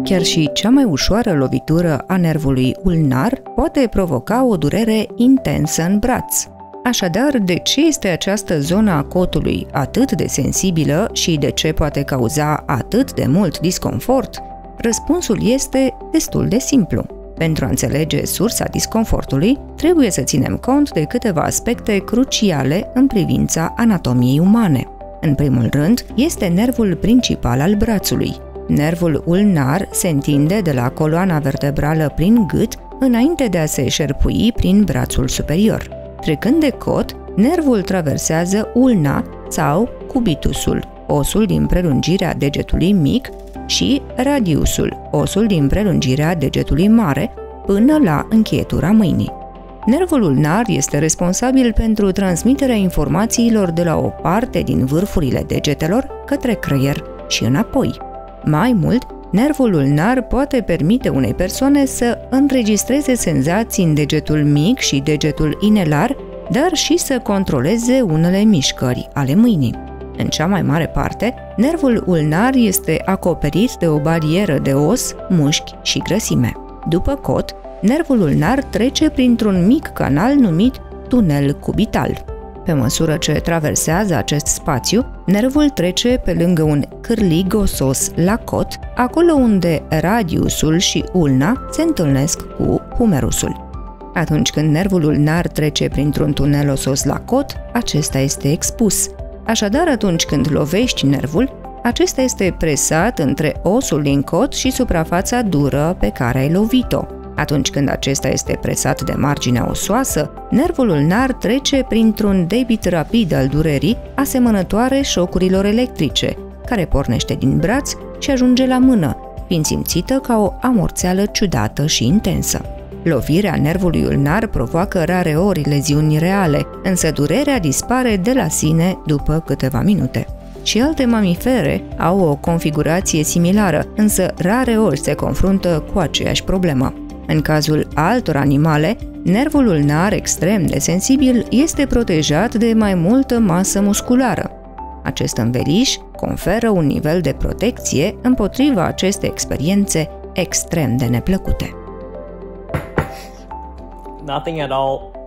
chiar și cea mai ușoară lovitură a nervului ulnar poate provoca o durere intensă în braț. Așadar, de ce este această zonă a cotului atât de sensibilă și de ce poate cauza atât de mult disconfort? Răspunsul este destul de simplu. Pentru a înțelege sursa disconfortului, trebuie să ținem cont de câteva aspecte cruciale în privința anatomiei umane. În primul rând, este nervul principal al brațului. Nervul ulnar se întinde de la coloana vertebrală prin gât înainte de a se șerpui prin brațul superior. Trecând de cot, nervul traversează ulna sau cubitusul, osul din prelungirea degetului mic, și radiusul, osul din prelungirea degetului mare, până la încheietura mâinii. Nervul ulnar este responsabil pentru transmiterea informațiilor de la o parte din vârfurile degetelor către creier și înapoi. Mai mult, nervul ulnar poate permite unei persoane să înregistreze senzații în degetul mic și degetul inelar, dar și să controleze unele mișcări ale mâinii. În cea mai mare parte, nervul ulnar este acoperit de o barieră de os, mușchi și grăsime. După cot, nervul ulnar trece printr-un mic canal numit tunel cubital. Pe măsură ce traversează acest spațiu, nervul trece pe lângă un cârlig osos la cot, acolo unde radiusul și ulna se întâlnesc cu humerusul. Atunci când nervul ulnar trece printr-un tunel osos la cot, acesta este expus. Așadar, atunci când lovești nervul, acesta este presat între osul din cot și suprafața dură pe care ai lovit-o. Atunci când acesta este presat de marginea osoasă, nervul ulnar trece printr-un debit rapid al durerii, asemănătoare șocurilor electrice, care pornește din braț și ajunge la mână, fiind simțită ca o amorțeală ciudată și intensă. Lovirea nervului ulnar provoacă rareori leziuni reale, însă durerea dispare de la sine după câteva minute. Și alte mamifere au o configurație similară, însă rareori se confruntă cu aceeași problemă. În cazul altor animale, nervul ulnar extrem de sensibil este protejat de mai multă masă musculară. Acest înveliș conferă un nivel de protecție împotriva acestei experiențe extrem de neplăcute. Nothing at all.